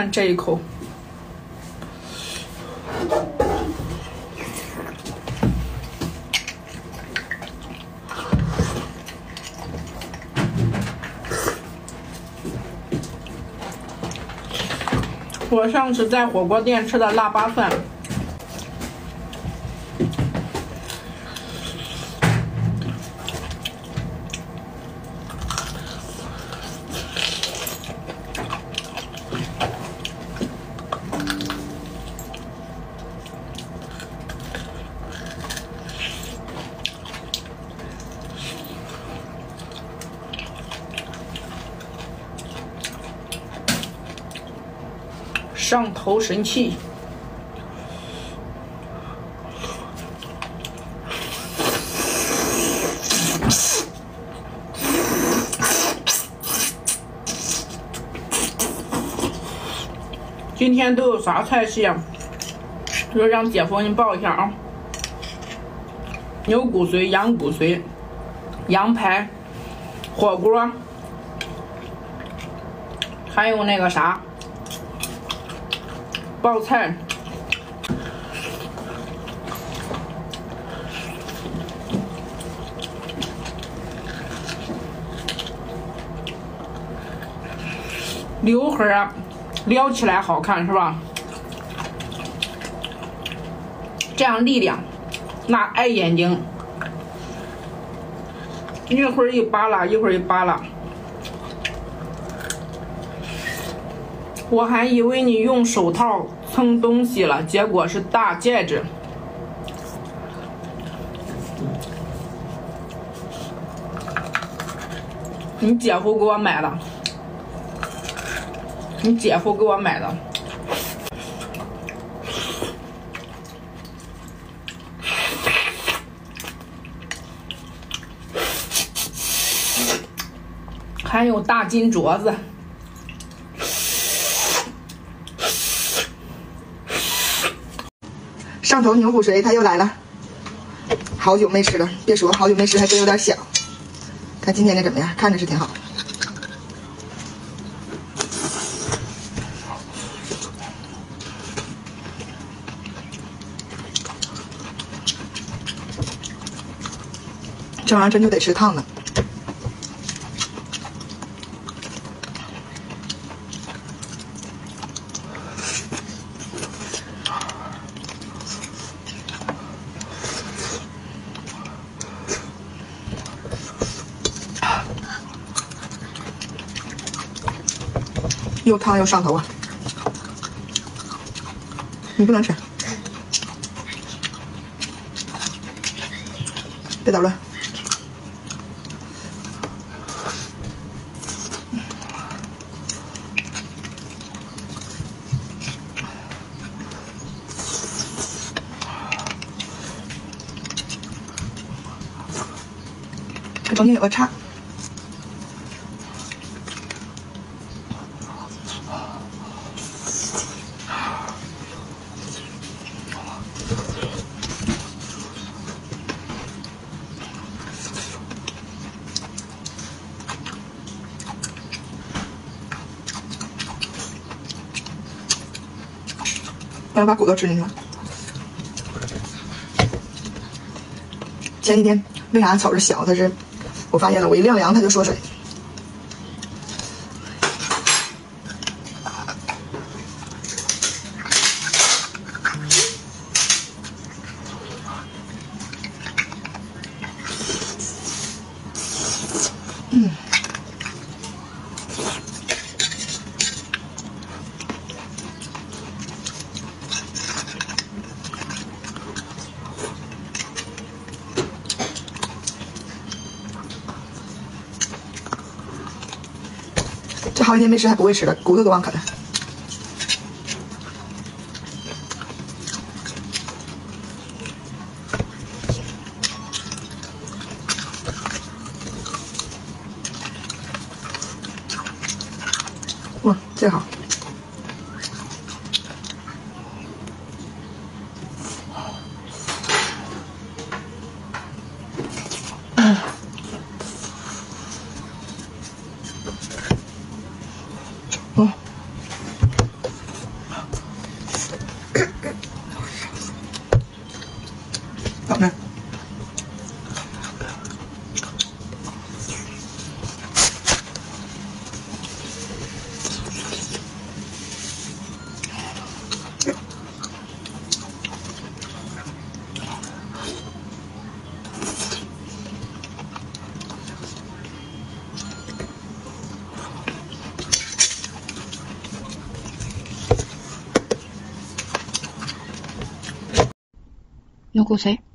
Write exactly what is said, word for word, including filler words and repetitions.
看这一口。 我上次在火锅店吃的腊八饭，上头神器。今天都有啥菜系啊？就让姐夫给你报一下啊。牛骨髓、羊骨髓、羊排、火锅，还有那个啥。 爆菜，刘海啊，撩起来好看是吧？这样力量，那碍眼睛。一会儿一扒拉，一会儿一扒拉。 我还以为你用手套蹭东西了，结果是大戒指。你姐夫给我买的，你姐夫给我买的。还有大金镯子。 上头牛骨髓它又来了，好久没吃了，别说好久没吃，还真有点香。看今天这怎么样？看着是挺好。这玩意儿真就得吃烫的。 又烫又上头啊！你不能吃，别捣乱。这中间有个叉。 不然把骨头吃进去了。前几天为啥瞅着小？它是我发现了，我一晾凉它就缩水。嗯。 这好几天没吃还不会吃了，骨头都忘啃了。哇，这好。嗯。 哦， 牛骨髓。